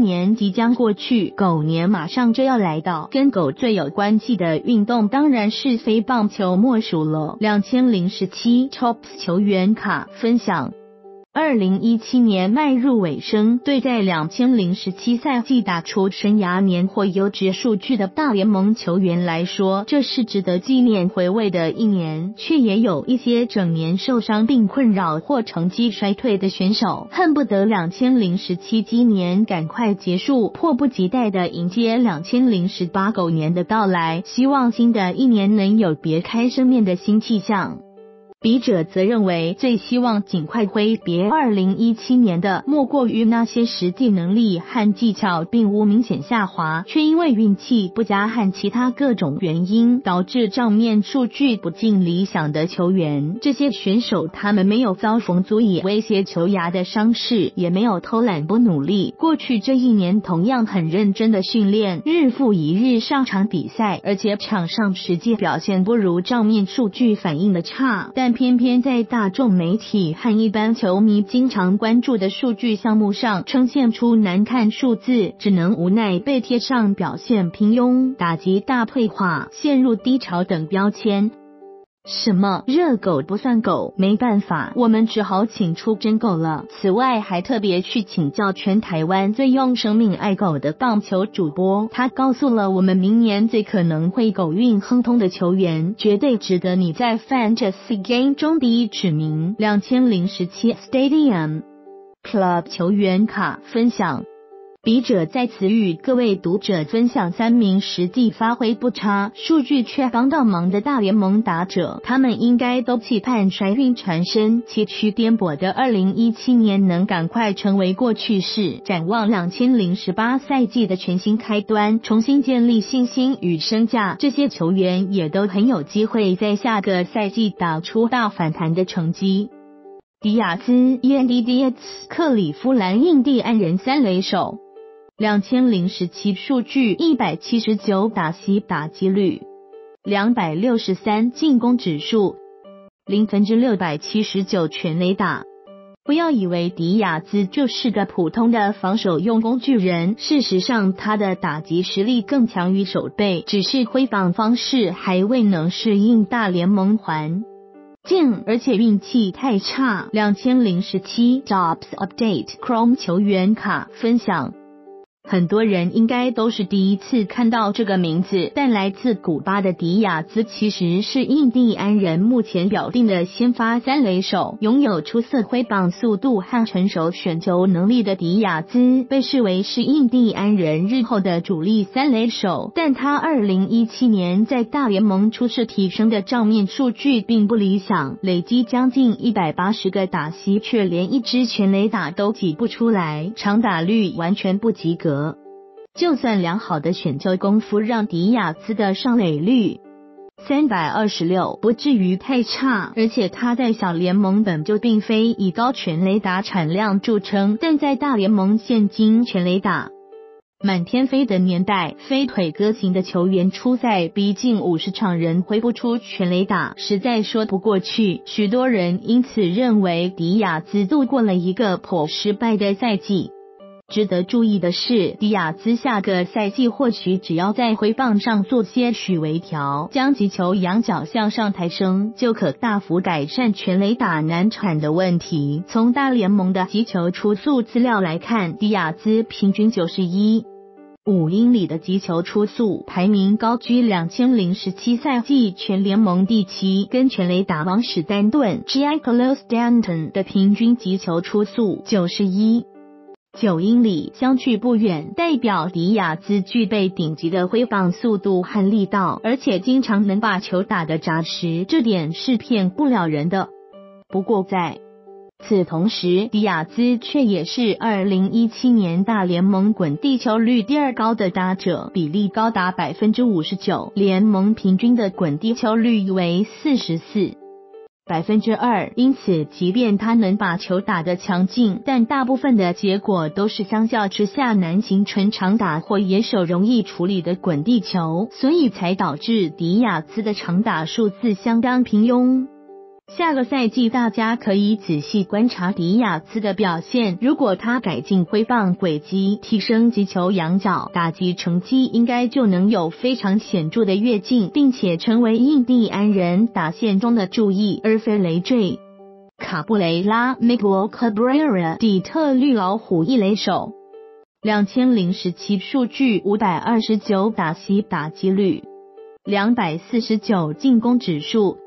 年即将过去，狗年马上就要来到，跟狗最有关系的运动当然是非棒球莫属了。2017 Tops 球员卡分享。2017年迈入尾声，对在2017赛季打出生涯年或优质数据的大联盟球员来说，这是值得纪念回味的一年，却也有一些整年受伤并困扰或成绩衰退的选手，恨不得2017今年赶快结束，迫不及待地迎接2018狗年的到来，希望新的一年能有别开生面的新气象。笔者则认为，最希望尽快挥别2017年的，莫过于那些实际能力和技巧并无明显下滑，却因为运气不佳和其他各种原因导致账面数据不尽理想的球员。这些选手他们没有遭逢足以威胁球涯的伤势，也没有偷懒不努力，过去这一年同样很认真的训练，日复一日上场比赛，而且场上实际表现不如账面数据反映的差，但偏偏在大众媒体和一般球迷经常关注的数据项目上呈现出难看数字，只能无奈被贴上表现平庸、打击大退化、陷入低潮等标签。什么热狗不算狗，没办法，我们只好请出真狗了。此外还特别去请教全台湾最用生命爱狗的棒球主播，他告诉了我们明年最可能会狗运亨通的球员，绝对值得你在 Fantasy Game 中第一指名。2017 Stadium Club 球员卡分享。笔者在此与各位读者分享3名实际发挥不差、数据却帮到忙的大联盟打者，他们应该都期盼衰运缠身、崎岖颠簸的2017年能赶快成为过去式，展望2018赛季的全新开端，重新建立信心与身价。这些球员也都很有机会在下个赛季打出大反弹的成绩。迪亚兹 Yandy Diaz 克里夫兰印第安人三垒手。2017数据179打席打击率263进攻指数679全垒打。不要以为迪亚兹就是个普通的防守用工具人，事实上他的打击实力更强于守备，只是挥棒方式还未能适应大联盟环境，而且运气太差。2017 Jobs Update Chrome 球员卡分享。很多人应该都是第一次看到这个名字，但来自古巴的迪亚兹其实是印第安人目前表定的先发三垒手，拥有出色挥棒速度和成熟选球能力的迪亚兹被视为是印第安人日后的主力三垒手，但他2017年在大联盟初试提升的账面数据并不理想，累积将近180个打席却连一支全垒打都挤不出来，长打率完全不及格。就算良好的选球功夫让迪亚兹的上垒率326不至于太差，而且他在小联盟本就并非以高全垒打产量著称，但在大联盟现今全垒打满天飞的年代，飞腿哥型的球员出赛逼近50场人挥不出全垒打，实在说不过去。许多人因此认为迪亚兹度过了一个颇失败的赛季。值得注意的是，迪亚兹下个赛季或许只要在挥棒上做些许微调，将击球仰角向上抬升，就可大幅改善全垒打难产的问题。从大联盟的击球初速资料来看，迪亚兹平均91.5英里的击球初速，排名高居2017赛季全联盟第7，跟全垒打王史丹顿 Giancarlo Stanton 的平均击球初速91.9英里相距不远，代表迪亚兹具备顶级的挥棒速度和力道，而且经常能把球打得扎实，这点是骗不了人的。不过在此同时，迪亚兹却也是2017年大联盟滚地球率第2高的打者，比例高达 59%， 联盟平均的滚地球率为 44%。因此即便他能把球打得强劲，但大部分的结果都是相较之下难形成长打或野手容易处理的滚地球，所以才导致迪亚兹的长打数字相当平庸。 下个赛季大家可以仔细观察迪亚兹的表现，如果他改进挥棒轨迹，提升击球仰角，打击成绩应该就能有非常显著的跃进，并且成为印第安人打线中的注意而非累赘。卡布雷拉 Miguel Cabrera 底特律老虎一垒手，2017数据529打席打击率，249进攻指数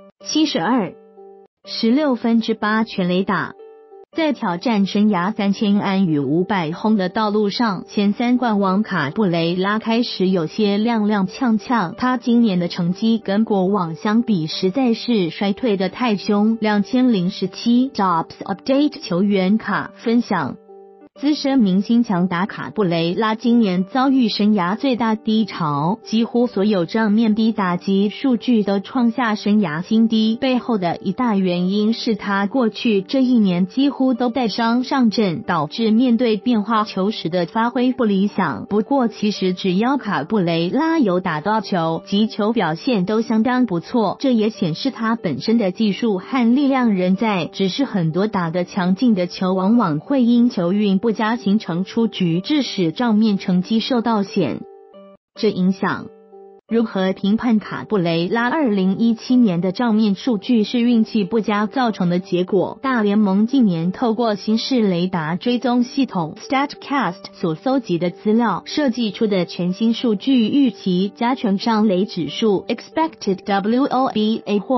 ，72.16%全垒打。在挑战生涯3000安与500轰的道路上，前3冠王卡布雷拉开始有些踉踉跄跄，他今年的成绩跟过往相比实在是衰退的太凶。2017 Jobs Update 球员卡分享，资深明星强打卡布雷拉今年遭遇生涯最大低潮，几乎所有账面低打击数据都创下生涯新低，背后的一大原因是他过去这一年几乎都带伤上阵，导致面对变化球时的发挥不理想。不过其实只要卡布雷拉有打到球，击球表现都相当不错，这也显示他本身的技术和力量仍在，只是很多打得强劲的球往往会因球运不佳形成出局，致使账面成绩受到显著影响。如何评判卡布雷拉2017年的账面数据是运气不佳造成的结果？大联盟近年透过新式雷达追踪系统 StatCast 所搜集的资料设计出的全新数据预期加权上垒指数 Expected WOBA 或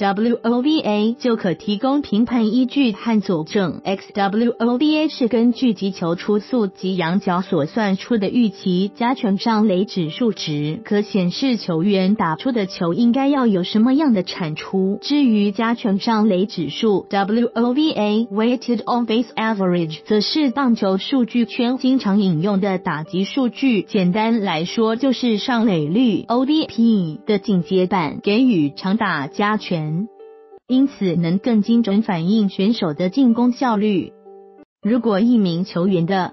XWOBA 就可提供评判依据和佐证。XWOBA 是根据击球初速及仰角所算出的预期加权上垒指数值，可显示球员打出的球应该要有什么样的产出。至于加权上垒指数 WOBA Weighted On Base Average 则是棒球数据圈经常引用的打击数据，简单来说就是上垒率 OBP 的进阶版，给予长打加权，因此能更精准反映选手的进攻效率。如果一名球员的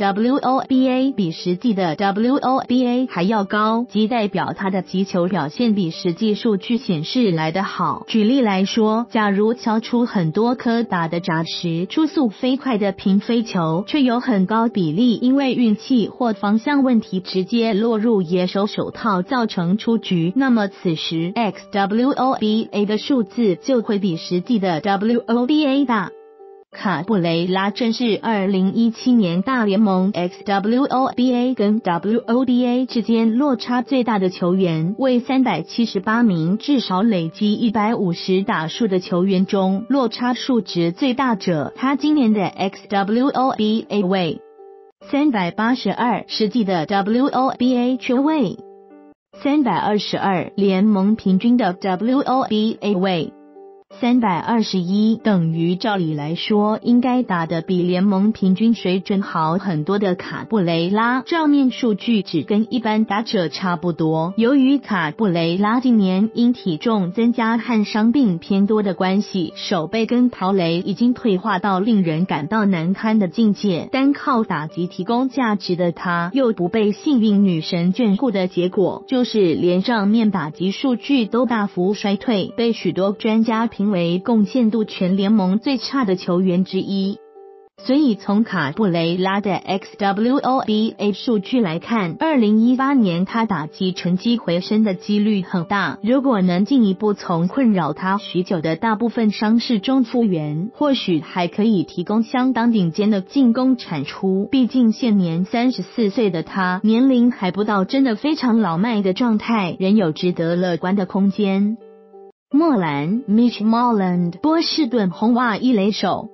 XWOBA 比实际的 WOBA 还要高，即代表他的击球表现比实际数据显示来得好。举例来说，假如敲出很多颗打得扎实、出速飞快的平飞球，却有很高比例因为运气或方向问题直接落入野手手套造成出局，那么此时 XWOBA 的数字就会比实际的 WOBA 大。卡布雷拉正是2017年大联盟 XWOBA 跟 WOBA 之间落差最大的球员，为378名至少累积150打数的球员中落差数值最大者。他今年的 XWOBA 为382，实际的 WOBA 却为322，联盟平均的 WOBA 为321，等于照理来说应该打得比联盟平均水准好很多的卡布雷拉，账面数据只跟一般打者差不多。由于卡布雷拉近年因体重增加和伤病偏多的关系，手背跟跑垒已经退化到令人感到难堪的境界，单靠打击提供价值的他又不被幸运女神眷顾的结果，就是连账面打击数据都大幅衰退，被许多专家评为贡献度全联盟最差的球员之一。所以从卡布雷拉的 XWOBA 数据来看，2018年他打击成绩回升的几率很大。如果能进一步从困扰他许久的大部分伤势中复原，或许还可以提供相当顶尖的进攻产出。毕竟现年34岁的他，年龄还不到真的非常老迈的状态，仍有值得乐观的空间。莫兰 Mitch Moreland 波士顿红袜一垒手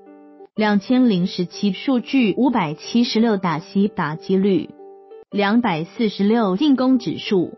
，2017数据576打席打击率，246进攻指数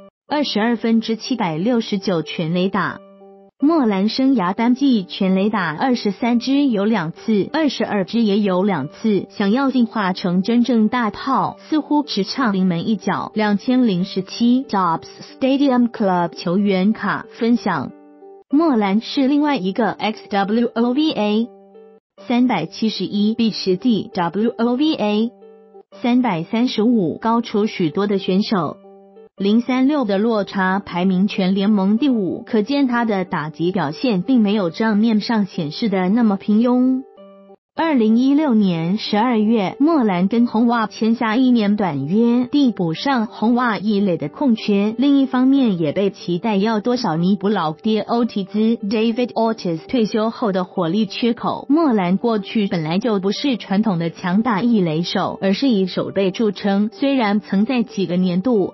，22%769全垒打。莫兰生涯单季全垒打23支有2次，22支也有2次，想要进化成真正大炮，似乎只差临门一脚。2017 Dobbs Stadium Club 球员卡分享，莫兰是另外一个 XWOBA 371比实际 WOBA 335高出许多的选手。 0.036的落差，排名全联盟第5，可见他的打击表现并没有账面上显示的那么平庸。2016年12月，莫兰跟红袜签下1年短约，递补上红袜一垒的空缺。另一方面，也被期待要多少弥补老爹欧提兹 David Ortiz 退休后的火力缺口。莫兰过去本来就不是传统的强大一垒手，而是以守备著称。虽然曾在几个年度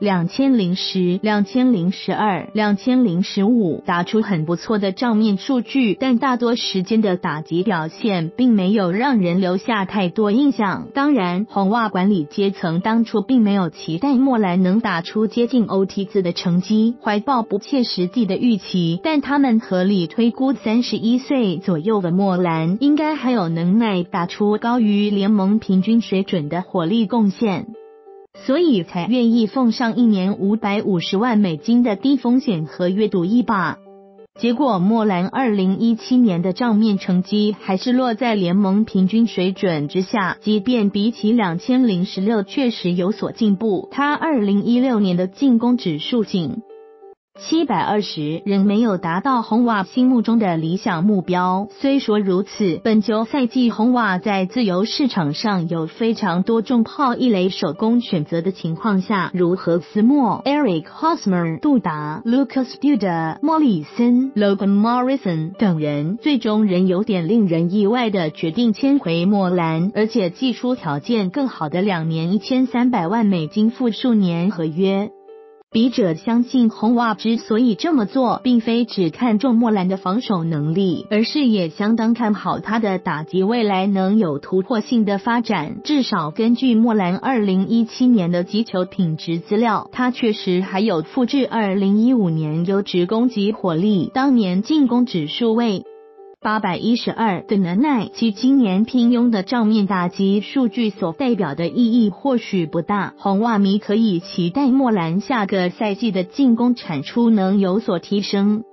2010、2012、2015打出很不错的账面数据，但大多时间的打击表现并没有让人留下太多印象。当然，红袜管理阶层当初并没有期待莫兰能打出接近欧提兹的成绩，怀抱不切实际的预期，但他们合理推估31岁左右的莫兰应该还有能耐打出高于联盟平均水准的火力贡献，所以才愿意奉上1年$550万的低风险合约赌一把。结果莫兰2017年的账面成绩还是落在联盟平均水准之下，即便比起2016确实有所进步，他2016年的进攻指数仅720，仍没有达到红袜心目中的理想目标。虽说如此，本球赛季红袜在自由市场上有非常多重炮一垒手供选择的情况下，如何斯莫、Eric Hosmer、杜达、Lucas Duda、莫里森、Logan Morrison 等人，最终仍有点令人意外的决定签回莫兰，而且寄出条件更好的2年$1300万复数年合约。笔者相信红袜之所以这么做，并非只看重莫兰的防守能力，而是也相当看好他的打击未来能有突破性的发展。至少根据莫兰2017年的击球品质资料，他确实还有复制2015年优质攻击火力，当年进攻指数为812的能耐，其今年平庸的账面打击数据所代表的意义或许不大。红袜迷可以期待莫兰下个赛季的进攻产出能有所提升。